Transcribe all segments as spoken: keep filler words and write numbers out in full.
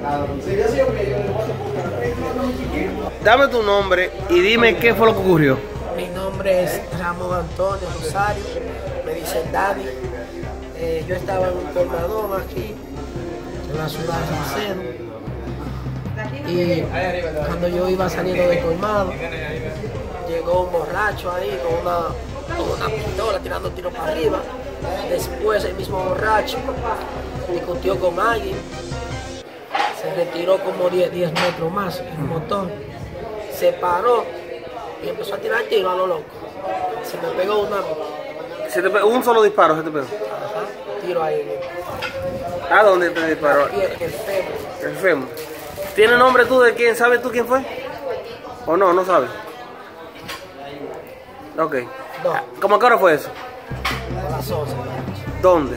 Dame tu nombre y dime qué fue lo que ocurrió. Mi nombre es Ramón Antonio Rosario, me dicen Daddy. Eh, yo estaba en un colmadón aquí, en la ciudad de Salcedo. Y cuando yo iba saliendo del colmado, llegó un borracho ahí con una, con una pistola tirando tiros para arriba. Después el mismo borracho discutió con alguien, se retiró como diez metros más en el motor, se paró y empezó a tirar tiros a lo loco. Se me pegó una... ¿Se te pegó un solo disparo? ¿Se te pegó? Ajá, tiro ahí. ¿A dónde te disparó? Aquí el, el fémur. El fémur. ¿Tienes nombre tú de quién? ¿Sabes tú quién fue? ¿O no? ¿No sabes? Ok. No. ¿Cómo a qué hora fue eso? A las once. ¿Dónde?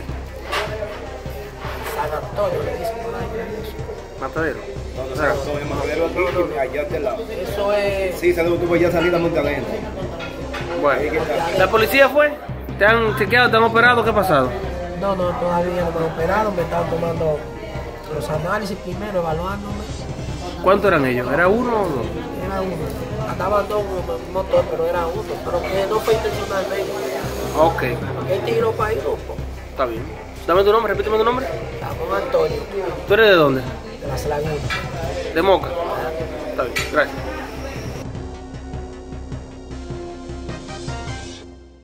San Antonio, le dicen por ahí. Matadero. No, San Antonio, Matadero aquí, allá a este lado. Eso es... Sí, se tuvo ya salida Monte Adentro. Bueno. ¿La policía fue? ¿Te han chequeado? ¿Te han operado? ¿Qué ha pasado? No, no, todavía no me han operado, me están tomando los análisis primero, evaluándome. ¿Cuántos eran ellos? ¿Era uno o dos? Era uno. Andaban dos un motor, pero era uno. Pero que no fue intencionalmente. Ok. Él tiró para ir grupo. Está bien. Dame tu nombre, repíteme tu nombre. Ramón Antonio, ¿Tú eres de dónde? de las Lagunas. De Moca. Está bien, gracias.